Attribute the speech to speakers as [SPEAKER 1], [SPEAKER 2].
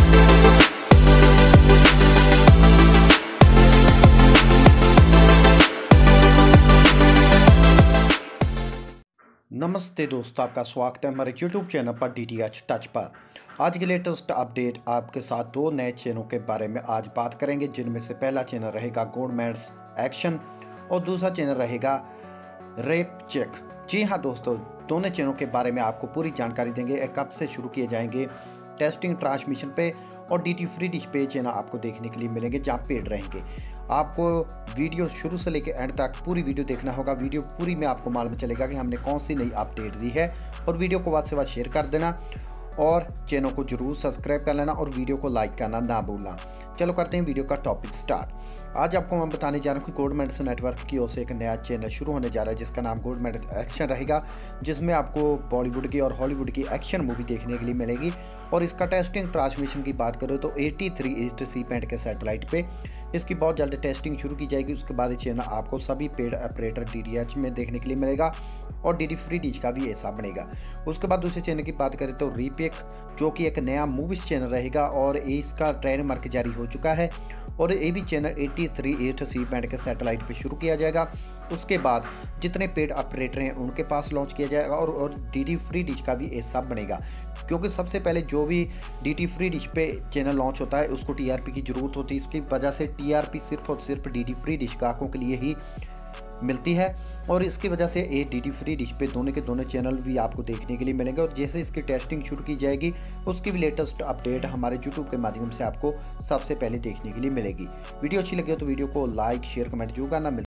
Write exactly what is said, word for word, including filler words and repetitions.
[SPEAKER 1] नमस्ते दोस्तों, आपका स्वागत है हमारे यूट्यूब चैनल पर डी टी एच टच पर। आज की लेटेस्ट अपडेट आपके साथ दो नए चैनलों के बारे में आज बात करेंगे, जिनमें से पहला चैनल रहेगा गवर्नमेंट्स एक्शन और दूसरा चैनल रहेगा रेप चेक। जी हाँ दोस्तों, दोनों चैनलों के बारे में आपको पूरी जानकारी देंगे। कब से शुरू किए जाएंगे टेस्टिंग ट्रांसमिशन पे और डी टी फ्री डिश पे चैनल आपको देखने के लिए मिलेंगे, जहाँ पेड रहेंगे। आपको वीडियो शुरू से लेकर एंड तक पूरी वीडियो देखना होगा। वीडियो पूरी में आपको मालूम चलेगा कि हमने कौन सी नई अपडेट दी है, और वीडियो को बाद से बाद शेयर कर देना और चैनल को जरूर सब्सक्राइब कर लेना और वीडियो को लाइक करना ना भूलना। चलो करते हैं वीडियो का टॉपिक स्टार्ट। आज आपको मैं बताने जा रहा हूँ कि गवर्नमेंट्स नेटवर्क की ओर से एक नया चैनल शुरू होने जा रहा है, जिसका नाम गवर्नमेंट एक्शन रहेगा, जिसमें आपको बॉलीवुड की और हॉलीवुड की एक्शन मूवी देखने के लिए मिलेगी। और इसका टेस्टिंग ट्रांसमिशन की बात करो तो तिरासी ईस्ट सी बैंड के सैटेलाइट पे इसकी बहुत जल्द टेस्टिंग शुरू की जाएगी। उसके बाद ये चैनल आपको सभी paid operator D T H में देखने के लिए मिलेगा और डी टी फ्री डिश का भी ऐसा बनेगा। उसके बाद दूसरे चैनल की बात करें तो रीपेक, जो कि एक नया मूवीज चैनल रहेगा और इसका ट्रेडमार्क जारी हो चुका है, और ये भी चैनल तिरासी ईस्ट सी बैंड के सैटेलाइट पे शुरू किया जाएगा। उसके बाद जितने पेड ऑपरेटर हैं उनके पास लॉन्च किया जाएगा और और डी टी फ्री डिश का भी ऐसा बनेगा, क्योंकि सबसे पहले जो भी डी टी फ्री डिश पे चैनल लॉन्च होता है उसको टी आर पी की ज़रूरत होती है। इसकी वजह से टी आर पी सिर्फ और सिर्फ डी टी फ्री डिश ग्राहकों के लिए ही मिलती है, और इसकी वजह से ये डी टी फ्री डिश पे दोनों के दोनों चैनल भी आपको देखने के लिए मिलेंगे। और जैसे इसकी टेस्टिंग शुरू की जाएगी उसकी भी लेटेस्ट अपडेट हमारे यूट्यूब के माध्यम से आपको सबसे पहले देखने के लिए मिलेगी। वीडियो अच्छी लगी हो तो वीडियो को लाइक शेयर कमेंट जरूर करना।